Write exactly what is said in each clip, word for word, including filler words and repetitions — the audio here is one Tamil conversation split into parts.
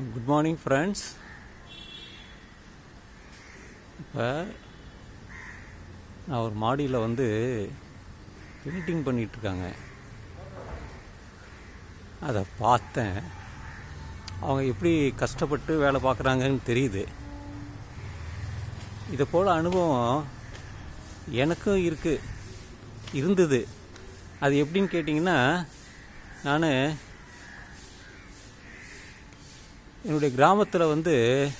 Good morning friends. இப்போ நான் ஒரு மாடியில் வந்து பெயிண்டிங் பண்ணிகிட்ருக்காங்க. அதை பார்த்தேன். அவங்க எப்படி கஷ்டப்பட்டு வேலை பார்க்குறாங்கன்னு தெரியுது. இதை போல் அனுபவம் எனக்கும் இருக்குது இருந்தது. அது எப்படின்னு கேட்டிங்கன்னா, நான் என்னுடைய கிராமத்தில் வந்து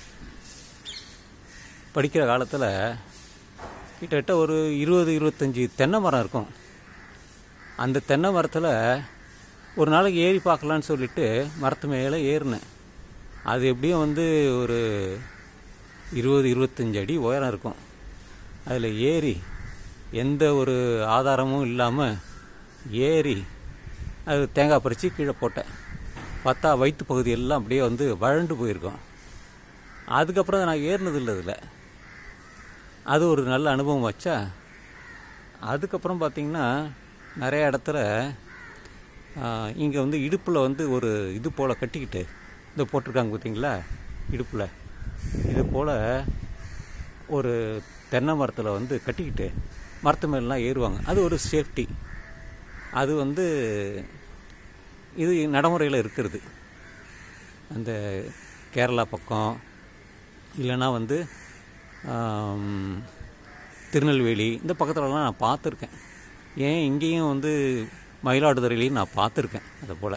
படிக்கிற காலத்தில் கிட்டத்தட்ட ஒரு இருபது இருபத்தஞ்சி தென்னை மரம் இருக்கும். அந்த தென்னை மரத்தில் ஒரு நாளைக்கு ஏறி பார்க்கலான்னு சொல்லிட்டு மரத்து மேலே ஏறினேன். அது எப்படியும் வந்து ஒரு இருபது இருபத்தஞ்சி அடி உயரம் இருக்கும். அதில் ஏறி எந்த ஒரு ஆதாரமும் இல்லாமல் ஏறி அது தேங்காய் பறித்து கீழே போட்டேன். பார்த்தா வயிற்று பகுதி எல்லாம் அப்படியே வந்து வறண்டு போயிருக்கும். அதுக்கப்புறம் நான் ஏறினது இல்லை. இதில் அது ஒரு நல்ல அனுபவம் வச்சா. அதுக்கப்புறம் பார்த்திங்கன்னா நிறைய இடத்துல இங்கே வந்து இடுப்பில் வந்து ஒரு இது போல் கட்டிக்கிட்டு இந்த போட்டிருக்காங்க பார்த்திங்களா, இடுப்பில் இது போல் ஒரு தென்னை மரத்தில் வந்து கட்டிக்கிட்டு மரத்து மேலாம் ஏறுவாங்க. அது ஒரு சேஃப்டி. அது வந்து இது நடைமுறையில் இருக்கிறது. அந்த கேரளா பக்கம் இல்லைன்னா வந்து திருநெல்வேலி இந்த பக்கத்துலலாம் நான் பார்த்துருக்கேன். ஏன் இங்கேயும் வந்து மயிலாடுதுறையிலையும் நான் பார்த்துருக்கேன். அதை போல்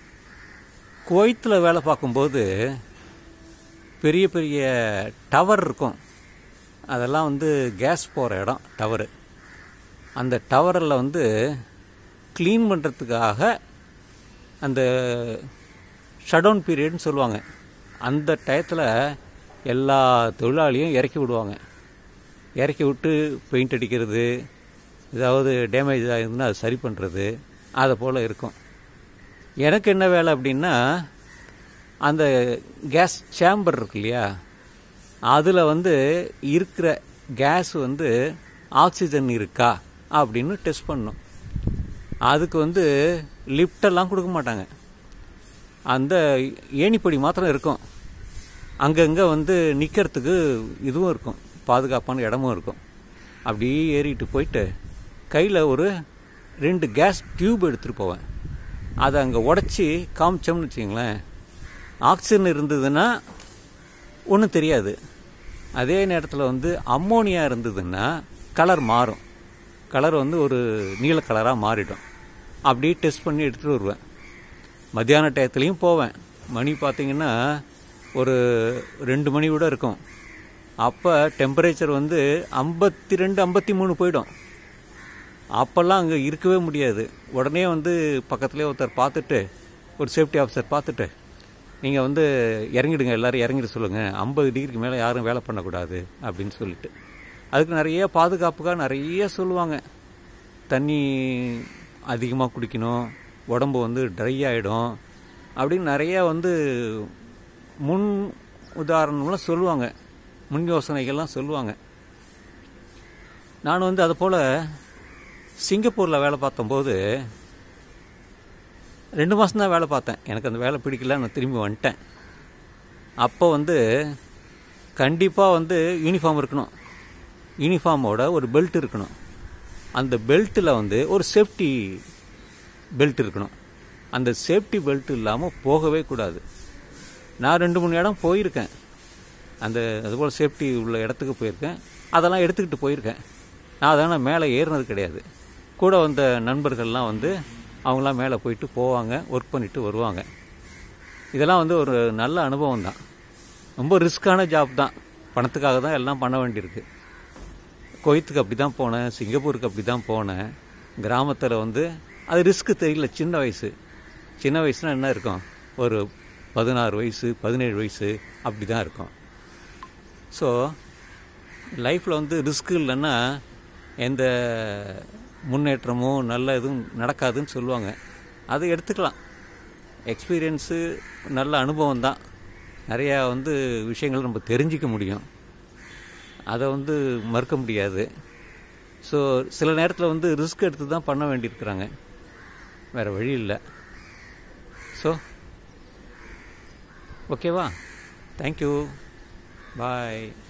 குவைத்தில் வேலை பார்க்கும்போது பெரிய பெரிய டவர் இருக்கும். அதெல்லாம் வந்து கேஸ் போகிற இடம் டவரு. அந்த டவரில் வந்து க்ளீன் பண்ணுறதுக்காக அந்த ஷட்டவுன் பீரியட்னு சொல்லுவாங்க. அந்த டயத்தில் எல்லா தொழிலாளியும் இறக்கி விடுவாங்க. இறக்கி விட்டு பெயிண்ட் அடிக்கிறது, ஏதாவது டேமேஜ் ஆகிருந்துன்னா அது சரி பண்ணுறது, அதை போல் இருக்கும். எனக்கு என்ன வேலை அப்படின்னா, அந்த கேஸ் சேம்பர் இருக்கு இல்லையா, அதில் வந்து இருக்கிற கேஸ் வந்து ஆக்சிஜன் இருக்கா அப்படின்னு டெஸ்ட் பண்ணணும். அதுக்கு வந்து லிஃப்டெல்லாம் கொடுக்க மாட்டாங்க. அந்த ஏணிப்படி மாத்திரம் இருக்கும். அங்கங்கே வந்து நிற்கிறதுக்கு இதுவும் இருக்கும், பாதுகாப்பான இடமும் இருக்கும். அப்படியே ஏறிட்டு போயிட்டு கையில் ஒரு ரெண்டு கேஸ் டியூப் எடுத்துகிட்டு போவேன். அதை அங்கே உடச்சி காமிச்சோம்னு வச்சிங்களேன், ஆக்சிஜன் இருந்ததுன்னா ஒன்றும் தெரியாது. அதே நேரத்தில் வந்து அம்மோனியா இருந்ததுன்னா கலர் மாறும். கலர் வந்து ஒரு நீல கலராக மாறிடும். அப்படியே டெஸ்ட் பண்ணி எடுத்துகிட்டு வருவேன். மத்தியான டயத்துலேயும் போவேன். மணி பார்த்திங்கன்னா ஒரு ரெண்டு மணி கூட இருக்கும். அப்போ டெம்பரேச்சர் வந்து ஐம்பத்தி ரெண்டு ஐம்பத்தி மூணு போயிடும். அப்போல்லாம் அங்கே இருக்கவே முடியாது. உடனே வந்து பக்கத்துலேயே ஒருத்தர் பார்த்துட்டு, ஒரு சேஃப்டி ஆஃபீஸர் பார்த்துட்டு, நீங்கள் வந்து இறங்கிடுங்க, எல்லோரும் இறங்கிட சொல்லுங்கள், ஐம்பது டிகிரிக்கு மேலே யாரும் வேலை பண்ணக்கூடாது அப்படின்னு சொல்லிட்டு. அதுக்கு நிறைய பாதுகாப்புக்காக நிறைய சொல்லுவாங்க. தண்ணி அதிகமாக குடிக்கணும், உடம்பு வந்து ட்ரை ஆகிடும் அப்படின்னு நிறைய வந்து முன் உதாரணம்லாம் சொல்லுவாங்க, முன் யோசனைகள்லாம் சொல்லுவாங்க. நான் வந்து அதை போல் சிங்கப்பூரில் வேலை பார்த்தம்போது ரெண்டு மாதம்தான் வேலை பார்த்தேன். எனக்கு அந்த வேலை பிடிக்கல, நான் திரும்பி வந்துட்டேன். அப்போ வந்து கண்டிப்பாக வந்து யூனிஃபார்ம் இருக்கணும். யூனிஃபார்மோட ஒரு பெல்ட் இருக்கணும். அந்த பெல்ட்டில் வந்து ஒரு சேஃப்டி பெல்ட் இருக்கணும். அந்த சேஃப்டி பெல்ட் இல்லாமல் போகவே கூடாது. நான் ரெண்டு மூணு இடம் போயிருக்கேன். அந்த அதுபோல் சேஃப்டி உள்ள இடத்துக்கு போயிருக்கேன். அதெல்லாம் எடுத்துக்கிட்டு போயிருக்கேன். நான் அதனால் மேலே ஏறினது கிடையாது. கூட வந்த நண்பர்கள்லாம் வந்து அவங்களாம் மேலே போயிட்டு போவாங்க, ஒர்க் பண்ணிவிட்டு வருவாங்க. இதெல்லாம் வந்து ஒரு நல்ல அனுபவம் தான். ரொம்ப ரிஸ்க்கான ஜாப் தான். பணத்துக்காக தான் எல்லாம் பண்ண வேண்டியிருக்கு. குவைத்துக்கு அப்படி தான் போனேன், சிங்கப்பூருக்கு அப்படி தான் போனேன். கிராமத்தில் வந்து அது ரிஸ்க்கு தெரியல. சின்ன வயசு சின்ன வயசுனா என்ன இருக்கும், ஒரு பதினாறு வயசு பதினேழு வயசு அப்படி தான் இருக்கும். ஸோ லைஃப்பில் வந்து ரிஸ்க்கு இல்லைன்னா எந்த முன்னேற்றமும் நல்ல இதுவும் நடக்காதுன்னு சொல்லுவாங்க. அதை எடுத்துக்கலாம். எக்ஸ்பீரியன்ஸு நல்ல அனுபவம் தான். நிறையா வந்து விஷயங்கள் நம்ம தெரிஞ்சிக்க முடியும். அதை வந்து மறுக்க முடியாது. ஸோ சில நேரத்தில் வந்து ரிஸ்க் எடுத்து தான் பண்ண வேண்டியிருக்கிறாங்க, வேறு வழி இல்லை. ஸோ ஓகேவா? தேங்க்யூ, பாய்.